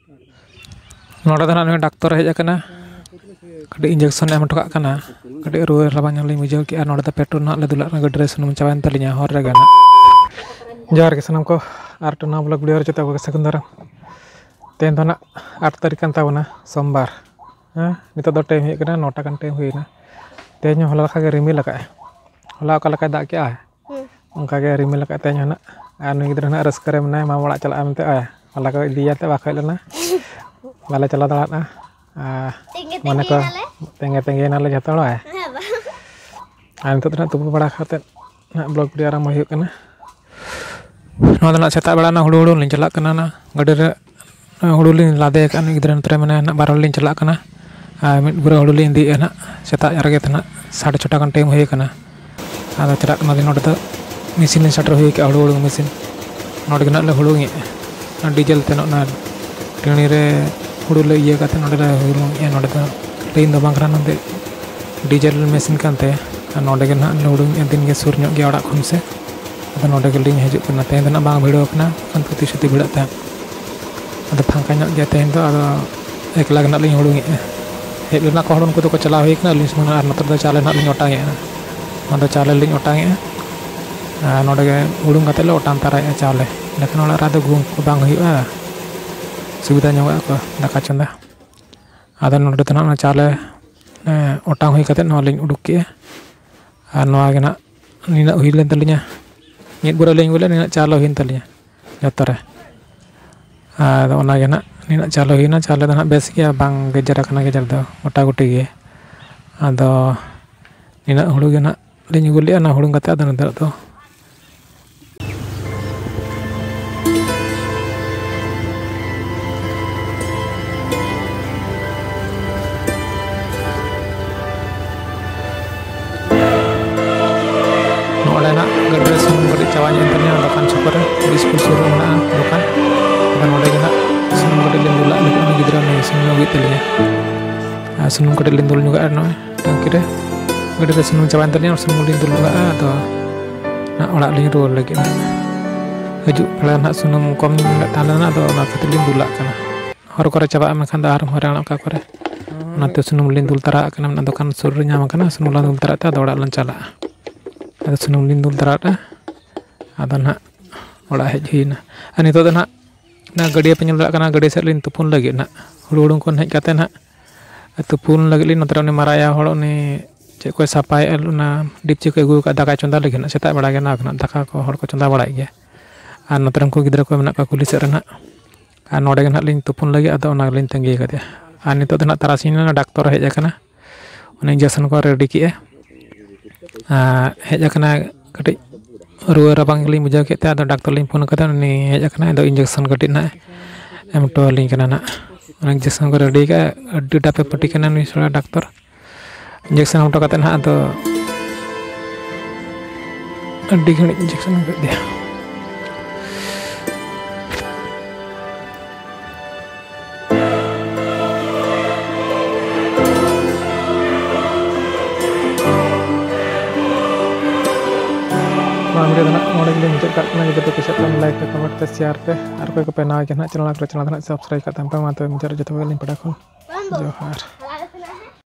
नोड़ा दो ना doctor hedge करना कटी इंजेक्शन एम टका करना कटी रुआ रबांग लिंग बुझाव की नोड़ा दो पेट्रोल ना ले दुला गड्रे सुनुम चावान तलिया हर रे गाना जोहार के सनम को आर टना ब्लॉग वीडियो जते को सेकंडर तेन तो ना 8 तारीख kan तावना सोमवार नितो दो टाइम हेकना 9 टा टाइम हुईना तेन हला लखा के रिमिल लका हला का लका दा क्या उनका के रिमिल लका तेन ना आर नुई गिद्र ना रस्कर रे मना मा बड़ा चला मते हला का दियाते बाखै लेना बाले चला दाड़ा माने को तेंगे तेंगे नाले जतो आ आर नितो ना तुप बड़ा खाते ना ब्लॉग वीडियो आराम हुई कना नोदा ना सेता बेला ना हुडू हुडू लिन चला कना ना गडे रे हुडू लिन लादे कन गिद्र नतरे मने ना बारो लिन चला कना मिड गुरा हुडू लिन दी ना सेता रगे तना 6:30 kan टाइम हुई कना आदा चला कना दिन नोडे मशीन लिन स्टार्ट हुई के हुडू हुडू मशीन नोडे गना ले हुडू ना डीजल तेनो ना टेणी रे हुडू ले इया काते नोडे हुडू ए नोडे दा लेन दो बांगरा नंदे डीजल मशीन कानते नोडे गना ले हुडू दिन के सुर ᱧᱚᱜ गे ओड़ा खन से अद नोडे के लिंग हजू कना तेन दना बांग भिड़ो कना कन पुति सुति भिड़ाता अद फांका ᱧᱚᱜ गे तेन दो अद एकला गना लिंग हुडू हेज लेना को हड़न को तो चला हुई कना लिंग सुना आर नतर दो चाले ना लिंग ओटांगे अद चाले लिंग ओटांगे नोडे के हुडू काते ले ओटां ताराय चाले लेकिन ओड़ा रा दो गुम को बांग हुईआ सुविधा ᱧᱚᱜ को दाका चंदा अद नोडे तना चाले ओटांग हुई काते नो लिंग उडुक के आर नोआ के ना निना हुई लेन तलिया मिट बुरा लिंग बोले निना चालो हिन तलिया जतरे आद ओना के ना निना चालो हिना चाले दना बेस के बांग गेजरा कना गेजर दो ओटा गुटी गे आदो निना हुडू के ना लिंग गुलिया ना हुडू काते आदो नदर दो गड्रे सुनुम गड्डी चावा तलिया दुकान सुपर स्कूल सुरू ना दुकान dan नोडे गना सुनुम गड्डी लिन दुला लेकिन गिद्रा में सुनुम गी तलिया सुनुम गड्डी लिन दुल नुगा नो टंकी रे गड्डी सुनुम चावा तलिया सुनुम लिन दुल नुगा तो ना ओड़ा लिन रोल लगे हजू पड़ा ना सुनुम कम ताले ना तो ना खातिर लिन दुला कना हर करे चावा मेखान दा आर हराण का करे नाते सुनुम लिन दुल तरा कना ना दुकान सुर रे ᱧᱟᱢ कना सुनुम ला दुल तरा ता ओड़ा लन चला ada sunum lin dul tarada ada na oड़ा हेज हुईना और नितो दो ना गड़िया पे चलता करना गड़िया से लिन तुपुन लगे ना हुडू हुडू को हेज काते ना तुपुन लगे लिन नतरे उनी माराया हड़ उनी चे को सापाय ना डिपची को अगू का दाका चंदा लगे ना सेता बड़ा गे ना दाका को हड़ को चंदा बड़ाय गे और नतरे को गिद्रा को मेना का कुली से रेना और नोडे गे ना लिन तुपुन लगे अदो ना लिन तंगी कदे और नितो दो ना तारासिन ना डाक्टर हेज आकना उनी इंजेक्शन को रेडी के हेज आकना कटी रुआ रबांग लिंग बुझाव के अद डाक्टर लिंग फोन करते उनी हेज आकना अद इंजेक्शन कटी ना एम टो लिंग कना ना इंजेक्शन को रेडी का अड्डी टापे पट्टी कना नुई सड़ा डाक्टर इंजेक्शन हम टो करते ना अद अड्डी घणी इंजेक्शन कर दिया नोड़े मुझे जो कुछ लाइक पे कमेंट पे शेयर पे और कोई को पे ना चैनल को चैनल सब्सक्राइब करते हैं मुझे जो पड़ा जोहार।